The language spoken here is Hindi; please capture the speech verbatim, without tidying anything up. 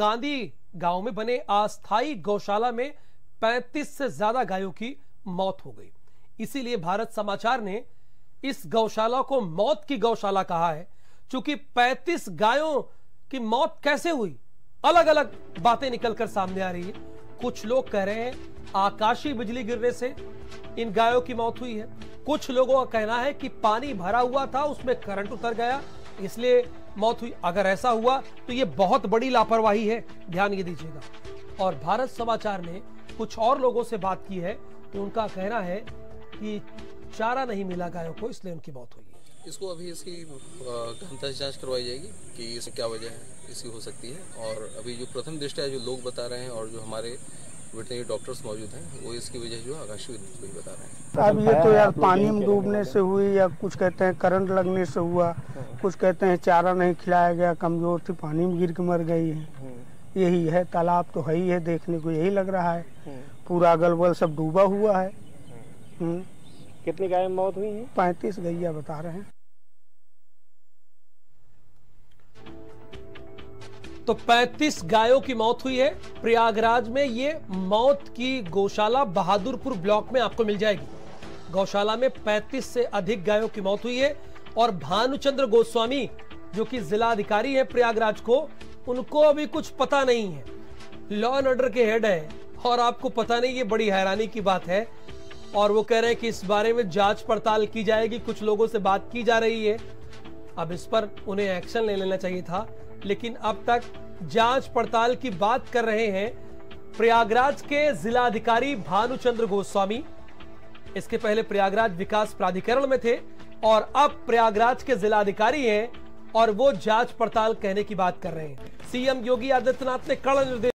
कांदी गांव में बने अस्थायी गौशाला में पैंतीस से ज्यादा गायों की मौत हो गई। इसीलिए भारत समाचार ने इस गौशाला को मौत की गौशाला कहा है। चूंकि पैंतीस गायों की मौत कैसे हुई, अलग अलग बातें निकलकर सामने आ रही है। कुछ लोग कह रहे हैं आकाशीय बिजली गिरने से इन गायों की मौत हुई है। कुछ लोगों का कहना है कि पानी भरा हुआ था, उसमें करंट उतर गया, इसलिए मौत हुई। अगर ऐसा हुआ तो यह बहुत बड़ी लापरवाही है, ध्यान ये दीजिएगा। और भारत समाचार ने कुछ और लोगों से बात की है तो उनका कहना है कि चारा नहीं मिला गायों को, इसलिए उनकी मौत हुई है। इसको अभी इसकी गहनता से जांच करवाई जाएगी कि इसकी क्या वजह है, इसकी हो सकती है। और अभी जो प्रथम दृष्टया जो लोग बता रहे हैं और जो हमारे वेटरनरी डॉक्टर्स मौजूद हैं वो इसकी वजह जो आकाशीय बिजली बता रहे हैं। अब ये तो यार पानी में डूबने से हुई, या कुछ कहते हैं करंट लगने से हुआ, कुछ कहते हैं चारा नहीं खिलाया गया, कमजोर थी, पानी में गिर के मर गई है। यही है, तालाब तो है ही है, देखने को यही लग रहा है। पूरा अगल बगल सब डूबा हुआ है। कितनी गाय मौत हुई है? पैंतीस गैया बता रहे हैं। तो पैंतीस गायों की मौत हुई है प्रयागराज में। ये मौत की गौशाला बहादुरपुर ब्लॉक में आपको मिल जाएगी। गौशाला में पैंतीस से अधिक गायों की मौत हुई है। और भानुचंद्र गोस्वामी जो कि जिला अधिकारी है प्रयागराज को, उनको अभी कुछ पता नहीं है। लॉ एंड ऑर्डर के हेड है और आपको पता नहीं, ये बड़ी हैरानी की बात है। और वो कह रहे हैं कि इस बारे में जांच पड़ताल की जाएगी, कुछ लोगों से बात की जा रही है। अब इस पर उन्हें एक्शन ले लेना चाहिए था, लेकिन अब तक जांच पड़ताल की बात कर रहे हैं प्रयागराज के जिलाधिकारी भानुचंद्र गोस्वामी। इसके पहले प्रयागराज विकास प्राधिकरण में थे और अब प्रयागराज के जिलाधिकारी हैं और वो जांच पड़ताल कहने की बात कर रहे हैं। सीएम योगी आदित्यनाथ ने कड़ा निर्देश